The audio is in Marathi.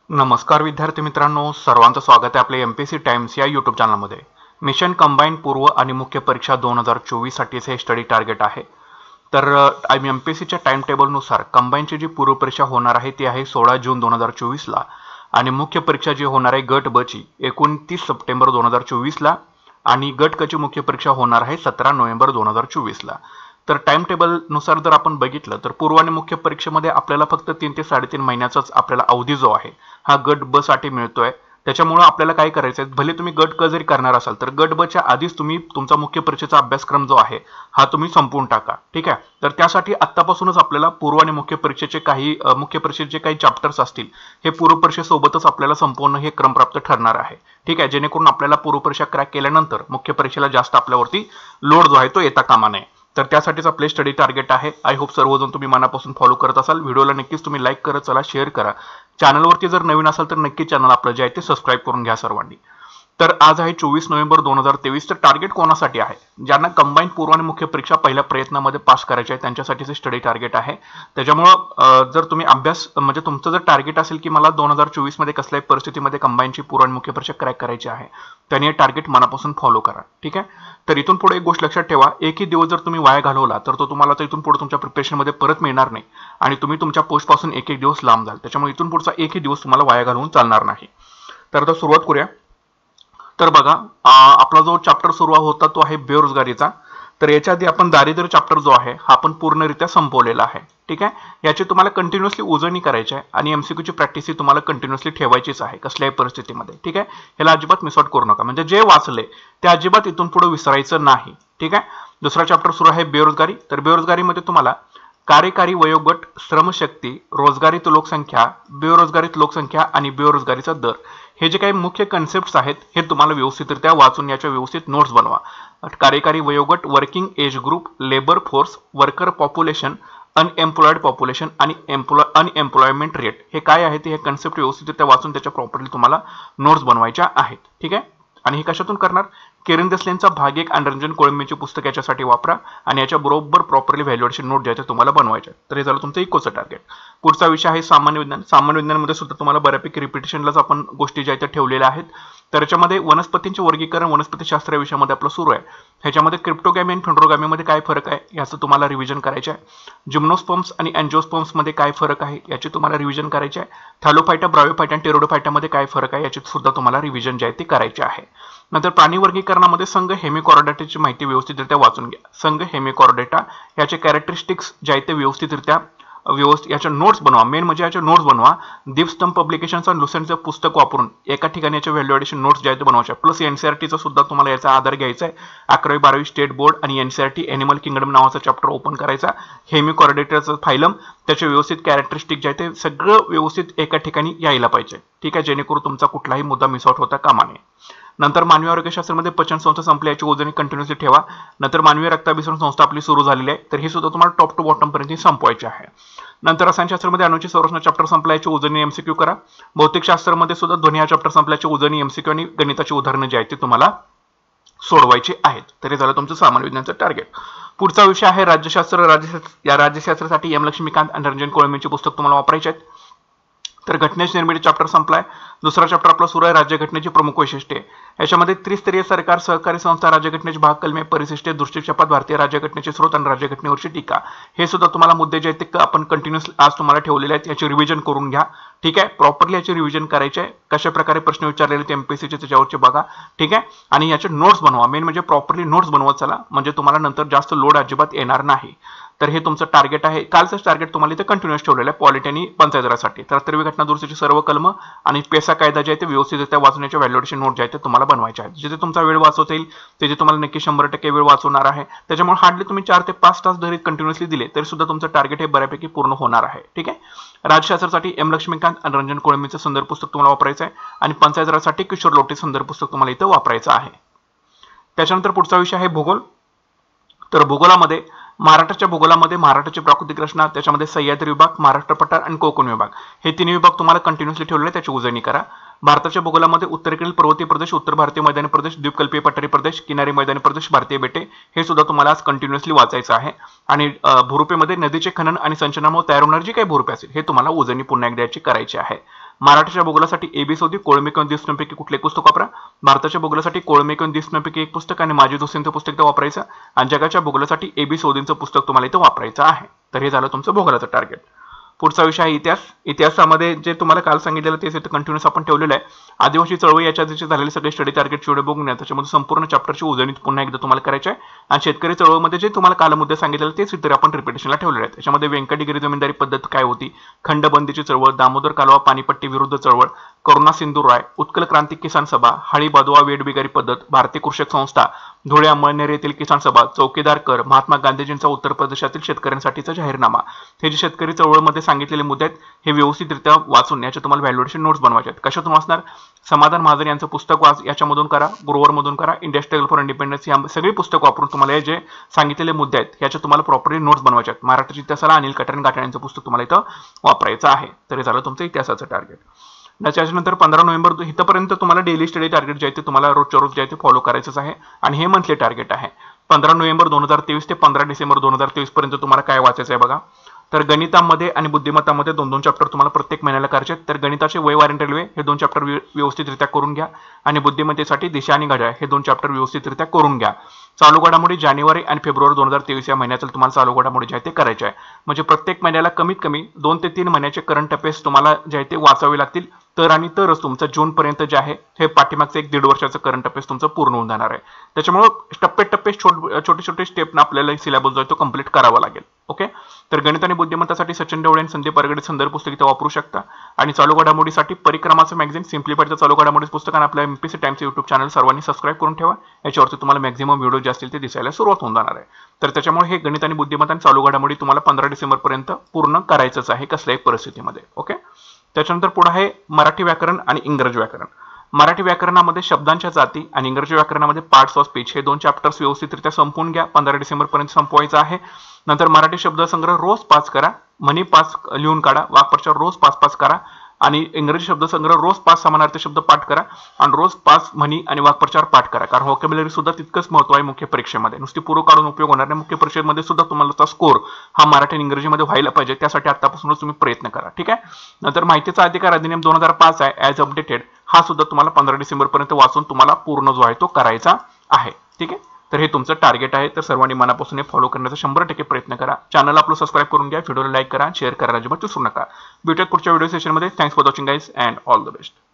नमस्कार विद्यार्थी मित्रांनो, सर्वांचं स्वागत आहे आपल्या एमपीएससी टाइम्स या यूट्यूब चॅनलमध्ये। मिशन कंबाईन पूर्व आणि मुख्य परीक्षा 2024 साठीचे स्टडी टार्गेट आहे। तर एमपीएससीच्या टाइम टेबलनुसार कंबाईनची जी पूर्व परीक्षा होणार आहे ती आहे 16 जून 2024 ला आणि मुख्य परीक्षा जी होणार आहे गट ब ची 29 सप्टेंबर 2024 ला आणि गट क ची मुख्य परीक्षा होणार आहे 17 नोव्हेंबर 2024 ला। तर टाइम टेबल नुसार जर आपण बघितलं तर पूर्व आणि मुख्य परीक्षेमध्ये आपल्याला फक्त 3 ते 3.5 महिन्याचाच आपल्याला अवधी जो आहे हा गट ब साठी मिळतोय। त्याच्यामुळे आपल्याला काय करायचं आहे, भले तुम्ही गट क जरी करणार असाल तर गट ब च्या आधीच तुम्ही तुमचा मुख्य परीक्षेचा अभ्यासक्रम जो आहे हा तुम्ही संपवून टाका, ठीक आहे। तर त्यासाठी आत्तापासूनच आपल्याला पूर्व आणि मुख्य परीक्षेचे काही मुख्य परीक्षेचे काही चॅप्टर्स असतील हे पूर्व परीक्षेसोबतच आपल्याला संपवणं हे क्रमप्राप्त ठरणार आहे, ठीक आहे। जेणेकरून आपल्याला पूर्व परीक्षा क्रॅक केल्यानंतर मुख्य परीक्षेला जास्त आपल्यावरती लोड जो आहे तो येता कामा नये। तर त्यासाठीच आपले स्टडी टार्गेट आहे। आय होप सर्वजण तुम्ही मनापासून फॉलो करत असाल। व्हिडिओला नक्कीच तुम्ही लाईक करत चला, शेअर करा। चॅनलवरती जर नवीन असाल तर नक्की चॅनल आपलं जे आहे ते सबस्क्राईब करून घ्या सर्वांनी। तर आज आहे 24 नोव्हेंबर 2023। तर टार्गेट कोणासाठी आहे, ज्यांना कंबाईन पूर्व आणि मुख्य परीक्षा पहिल्या प्रयत्नामध्ये पास करायचे आहे त्यांच्यासाठीचे स्टडी टार्गेट आहे। त्याच्यामुळे जर तुम्ही अभ्यास म्हणजे तुमचं जर टार्गेट असेल की मला 2024 मध्ये कसल्याही परिस्थितीमध्ये कंबाईनची पूर्व आणि मुख्य परीक्षा क्रॅक करायची आहे, त्यांनी हे टार्गेट मनापासून फॉलो करा, ठीक आहे। तर इथून पुढे एक गोष्ट लक्षात ठेवा, एकही दिवस जर तुम्ही वाया घालवला तर तो तुम्हाला इथून पुढे तुमच्या प्रिपरेशनमध्ये परत मिळणार नाही आणि तुम्ही तुमच्या पोस्ट पासून एक दिवस लांब जाल। त्याच्यामुळे इथून पुढचा एकही दिवस तुम्हाला वाया घालवून चालणार नाही। तर आता सुरुवात करूया। तर बघा, आपला जो चॅप्टर सुरू होता तो आहे बेरोजगारीचा। तर याच्या आधी आपण दारिद्र्य चॅप्टर जो आहे हा आपण पूर्णरित्या संपवलेला आहे, ठीक आहे। याची तुम्हाला कंटिन्युअसली उजळणी करायची आहे आणि एमसीक्यू ची प्रॅक्टिस ही तुम्हाला कंटिन्युअसली ठेवायचीच आहे कसल्याही परिस्थितीमध्ये, ठीक आहे। ह्याला अजिबात मिस आउट करू नका, म्हणजे जे वाचले ते अजिबात इथून पुढे विसरायचं नाही, ठीक आहे। दुसरा चॅप्टर सुरू आहे बेरोजगारी। तर बेरोजगारीमध्ये तुम्हाला कार्यकारी वयोगट, श्रमशक्ती, रोजगारीत लोकसंख्या, बेरोजगारीत लोकसंख्या आणि बेरोजगारीचा दर हे जे काही मुख्य कन्सेप्ट्स आहेत हे तुम्हाला व्यवस्थितरित्या वाचून याच्या व्यवस्थित नोट्स बनवा। कार्यकारी वयोगट, working age group, labour force, worker population, unemployed population आणि अनएम्प्लॉयमेंट रेट हे काय आहे ते हे कन्सेप्ट व्यवस्थितरित्या वाचून त्याच्या प्रॉपरली तुम्हाला नोट्स बनवायच्या आहेत, ठीक आहे। आणि हे कशातून करणार, किरण देसलेंचा भाग 1 आणि रंजन कोळंबेची पुस्तक याच्यासाठी वापरा आणि याच्या बरोबर प्रॉपरली व्हॅल्युएशन नोट ज्याचे तुम्हाला बनवायचे। तर हे झालं तुमचं इकोचं टार्गेट। पुढचा विषय आहे सामान्य विज्ञान। सामान्य विज्ञानामध्ये सुद्धा तुम्हाला बऱ्यापैकी रिपिटेशनलाच आपण गोष्टी ज्या त्या ठेवलेल्या आहेत। तर याच्यामध्ये वनस्पतींचे वर्गीकरण वनस्पतीशास्त्र या विषयामध्ये आपलं सुरू आहे। ह्याच्यामध्ये क्रिप्टोगॅमी आणि फेंड्रोगॅमीमध्ये काय फरक आहे याचं तुम्हाला रिव्हिजन करायचे आहे। जिम्नोस्पर्म्स आणि अँजिओस्पर्म्स मध्ये काय फरक आहे याची तुम्हाला रिव्हिजन करायचे आहे। थॅलोफायटा, ब्रायोफायटा आणि टेरोडोफायटामध्ये काय फरक आहे याची सुद्धा तुम्हाला रिव्हिजन जे आहे ते करायचे आहे। नंतर प्राणी वर्गीकरणामध्ये संघ हेमिकॉर्डेटाची माहिती व्यवस्थितरित्या वाचून घ्या। संघ हेमिकॉर्डेटा याचे कॅरेक्टरिस्टिक्स जे आहेत ते व्यवस्थितरित्या याच्या नोट्स बनवा। मेन म्हणजे याचे नोट्स बनवा। दीपस्तंभ पब्लिकेशन्स आणि लुसेंटचं पुस्तक वापरून एका ठिकाणी याचे व्हॅल्युएशन नोट्स जे आहेत ते बनवायचे। प्लस एनसीईआरटीचा सुद्धा तुम्हाला याचा आधार घ्यायचा आहे। 11वी 12वी स्टेट बोर्ड आणि एनसीईआरटी एनिमल किंगडम नावाचा चॅप्टर ओपन करायचा। हेमिकॉर्डेटाचं फायलम, त्याचे व्यवस्थित कॅरेक्टरिस्टिक जे आहे ते सगळं व्यवस्थित एका ठिकाणी यायला पाहिजे, ठीक आहे, जेणेकरून तुमचा कुठलाही मुद्दा मिस आउट होता कामा नये। नंतर मानवी आरोग्यशास्त्रामध्ये पचन संस्था संपली याची उजळणी कंटिन्युअसली ठेवा। नंतर मानवी रक्ताभिसरण संस्था आपली सुरू झालेली आहे, तर ही सुद्धा तुम्हाला टॉप टू बॉटम पर्यंत संपवायची आहे। नंतर रसायनशास्त्रामध्ये अणूची संरचना चॅप्टर संपला याची उजळणी एमसीक्यू करा। भौतिकशास्त्रामध्ये सुद्धा ध्वनी हा चॅप्टर संपल्याची उजळणी एमसीक्यू आणि गणिताची उदाहरणं जी आहेत ती तुम्हाला सोडवायची आहेत। तर हे झालं तुमचं सामान्य विज्ञानाचं टार्गेट। पुढचा विषय आहे राज्यशास्त्र। या राज्यशास्त्रासाठी एम लक्ष्मीकांत आणि रंजन कोळंबेची पुस्तक तुम्हाला वापरायचे आहेत। तर घटनेची निर्मिती चॅप्टर संपलाय। दुसरा चॅप्टर आपला सुरू आहे राज्यघटनेची प्रमुख वैशिष्ट्ये। याच्यामध्ये त्रिस्तरीय सरकार, सहकारी संस्था, राज्यघटनेची भाग, कलमे, परिशिष्टे, दृष्टिक्षेपात, भारतीय राज्यघटनेचे स्रोत आणि राज्यघटनेवरची टीका हे सुद्धा तुम्हाला मुद्दे जे आहेत ते आपण कंटिन्युअस आज तुम्हाला ठेवलेले आहेत। याची रिव्हिजन करून घ्या, ठीक आहे। प्रॉपरली याची रिव्हिजन करायची आहे। कशा प्रकारे प्रश्न विचारलेले ते एमपीएससीचे त्याच्यावरचे बघा, ठीक आहे। आणि याचे नोट्स बनवा। मेन म्हणजे प्रॉपरली नोट्स बनवत चला, म्हणजे तुम्हाला नंतर जास्त लोड अजिबात येणार नाही। तर हे तुमचं टार्गेट आहे। कालचं टार्गेट तुम्हाला इथे कंटिन्युअस ठेवलेलं आहे पॉलिटी आणि पंचायत राजसाठी। तर अत्तरवी घटना दुरुस्तीची सर्व कलम आणि पेसा कायदा जे आहे ते व्यवस्थितरित्या वाचण्याचे व्हॅल्युएशन नोट जे आहे ते तुम्हाला बनवायचे आहेत। जिथे तुमचा वेळ वाचवता येईल तिथे तुम्हाला नक्की 100% वेळ वाचवणार आहे। त्याच्यामुळे हार्डली तुम्ही 4 ते 5 तास जरी कंटिन्युअसली दिले तरी सुद्धा तुमचं टार्गेट हे बऱ्यापैकी पूर्ण होणार आहे, ठीक आहे। राज्यशास्त्रासाठी एम लक्ष्मीकांत आणि रंजन कोळंबेचं संदर्भ पुस्तक तुम्हाला वापरायचं आहे आणि पंचायत राजसाठी किशोर लोटे संदर्भ पुस्तक तुम्हाला इथं वापरायचं आहे। त्याच्यानंतर पुढचा विषय आहे भूगोल। तर भूगोलामध्ये महाराष्ट्राच्या भूगोलामध्ये महाराष्ट्राची प्राकृतिक रचना, त्याच्यामध्ये सह्याद्री विभाग, महाराष्ट्र पठार आणि कोकण विभाग हे तिन्ही विभाग तुम्हाला कंटिन्युअसली ठेवलेले आहेत, त्याची उजळणी करा। भारताच्या भूगोलामध्ये उत्तरेकडील पर्वतीय प्रदेश, उत्तर भारतीय मैदानी प्रदेश, द्वीपकल्पीय पठारी प्रदेश, किनारी मैदानी प्रदेश, भारतीय बेटे हे सुद्धा तुम्हाला आज कंटिन्युअसली वाचायचं आहे। आणि भूरूपेमध्ये नदीचे खनन आणि संचलनामुळे तयार होणारी जी काही भूरूपे असेल हे तुम्हाला उजळणी पुन्हा एकदा याची करायची आहे। मराठीच्या भूगोलासाठी एबीसीडी कोळमे किंवा दिसण्यापैकी कुठले पुस्तक वापरा. भारताच्या भूगोलासाठी कोळमे किंवा दिसण्यापैकी एक पुस्तक आणि माजिद हुसेनचं पुस्तक इथं वापरायचं. आणि जगाच्या भूगोलासाठी एबीसीडीचं पुस्तक तुम्हाला इथं वापरायचं आहे. तर हे झालं तुमचं भूगोलाचं टार्गेट. पुढचा विषय आहे इतिहास. इतिहासामध्ये जे तुम्हाला काल सांगितलेलं तेच इथं कंटिन्यूस आपण ठेवलेलं आहे. आदिवासी चळवळी याच्या झालेले सगळे स्टडी टार्गेट व्हिडिओ बघून घ्या. त्याच्यामध्ये संपूर्ण चॅप्टरची उजळणी पुन्हा एकदा तुम्हाला करायची आहे. आणि शेतकरी चळवळीमध्ये जे तुम्हाला काल मुद्दे सांगितलेले तेच इतर आपण रिपिटेशनला ठेवलेले आहेत. त्याच्यामध्ये व्यंकटगिरी जमीनदारी पद्धत काय होती, खंडबंदीची चळवळ, दामोदर कालवा पाणीपट्टी विरुद्ध चळवळ, करुणा सिंधू राय, उत्कल क्रांती किसान सभा, हाळी बादवा वेठबिगारी पद्धत, भारतीय कृषक संस्था, धुळे अंमळनेर येथील किसान सभा, चौकीदार कर, महात्मा गांधीजींचा उत्तर प्रदेशातील शेतकऱ्यांसाठीचा जाहीरनामा. हे जे शेतकरी चळवळीमध्ये सांगितलेले मुद्दे आहेत हे व्यवस्थितरित्या वाचून याचे तुम्हाला व्हॅल्युएशन नोट्स बनवायचे आहेत. कशातून वाचणार? समाधान महाजन यांचं पुस्तक याच्यामधून करा, गुरुवरमधून करा, इंडिया स्ट्रगल फॉर इंडिपेंडन्स या सगळी पुस्तक वापरून तुम्हाला हे जे सांगितलेले मुद्दे आहेत याचे तुम्हाला प्रॉपरली नोट्स बनवायचे आहेत. मराठीच्या इतिहासाला अनिल कटारे गाठे यांचं पुस्तक तुम्हाला इथं वापरायचं आहे. तर हे झालं तुमचं इतिहासाचं टार्गेट. त्याच्यानंतर 15 नोव्हेंबर इथपर्यंत तुम्हाला डेली स्टडी टार्गेट जे आहे ते तुम्हाला रोजच्या रोज जे आहे ते फॉलो करायचंच आहे. आणि हे मंथली टार्गेट आहे. 15 नोव्हेंबर 2023 ते 15 डिसेंबर 2023 पर्यंत तुम्हाला काय वाचायचं आहे बघा. तर गणितामध्ये आणि बुद्धिमत्तामध्ये 2-2 चॅप्टर तुम्हाला प्रत्येक महिन्याला करायचे आहेत. तर गणिताचे वय वारंट रेल्वे हे 2 चॅप्टर व्यवस्थितरित्या करून घ्या. आणि बुद्धिमत्तेसाठी दिशा आणि घड्याळ हे 2 चॅप्टर व्यवस्थितरित्या करून घ्या. चालू घडामोडी जानेवारी आणि फेब्रुवारी 2023 या महिन्यातील तुम्हाला चालू घडामोडी जे आहे ते करायचे आहे. म्हणजे प्रत्येक महिन्याला कमीत कमी 2 ते 3 महिन्याचे करंट अफेअर्स तुम्हाला जे आहे ते वाचावे लागतील. तर आणि तरच तुमचं जून पर्यंत जे आहे हे पाठीमागचं 1-1.5 वर्षाचं करंट अफेअर्स तुमचं पूर्ण होऊन जाणार आहे. त्याच्यामुळे टप्प्याटप्पे छोटे छोटे स्टेपनं आपल्याला सिलेबस जो आहे तो कंप्लीट करावा लागेल. ओके. तर गणित आणि बुद्धिमत्तासाठी सचिन ढवळे आणि संदीप परगडे संदर्भ पुस्तक इथं वापरू शकता. आणि चालू घडामोडीसाठी परिक्रमाचं मॅगझिन सिम्प्लिफाईडचं चालू घडामोडी पुस्तक आणि आपल्या एमपीसी टाइम्स युट्यूब चॅनल सर्वांनी सबस्क्राईब करून ठेवा. याच्यावरती तुम्हाला मॅक्झिमम व्हिडिओ जे असतील ते दिसायला सुरुवात होऊन जाणार आहे. तर त्याच्यामुळे हे गणित आणि बुद्धिमत्ता आणि चालू घडामोडी तुम्हाला 15 डिसेंबर पर्यंत पूर्ण करायचंच आहे कसल्याही परिस्थितीमध्ये. ओके. त्याच्यानंतर पुढे आहे मराठी व्याकरण आणि इंग्रजी व्याकरण. मराठी व्याकरणामध्ये शब्दांच्या जाती आणि इंग्रजी व्याकरणामध्ये पार्ट्स ऑफ स्पीच हे 2 चॅप्टर्स व्यवस्थितरित्या संपवून घ्या. 15 डिसेंबर पर्यंत संपवायचं आहे. नंतर मराठी शब्दसंग्रह रोज 5 करा. म्हणी 5 लिहून काढा. वाक्प्रचार रोज 5-5 करा. आणि इंग्रजी शब्दसंग्रह रोज 5 समानार्थी शब्द पाठ करा. आणि रोज 5 म्हणी आणि वाक्प्रचार पाठ करा. कारण व्होकॅब्युलरी सुद्धा तितकंच महत्व आहे मुख्य परीक्षेमध्ये. नुसती पूर्व काढून उपयोग होणार नाही. मुख्य परीक्षेमध्ये सुद्धा तुम्हाला स्कोर हा मराठी आणि इंग्रजीमध्ये व्हायला पाहिजे. त्यासाठी आतापासूनच तुम्ही प्रयत्न करा. ठीक आहे. नंतर माहितीचा अधिकार अधिनियम 2005 आहे ॲज अपडेटेड. हा सुद्धा तुम्हाला 15 डिसेंबर पर्यंत वाचून तुम्हाला पूर्ण जो आहे तो करायचा आहे. ठीक आहे. तर हे तुमचं टार्गेट आहे. तर सर्वांनी मनापासून हे फॉलो करण्याचा 100% प्रयत्न करा. चॅनल आपलं सबस्क्राईब करून घ्या. व्हिडिओला लाईक करा, शेअर करा, अजिबात विसरू नका. भेटूयात पुढच्या व्हिडिओ सेशनमध्ये. Thanks for watching guys and all the best.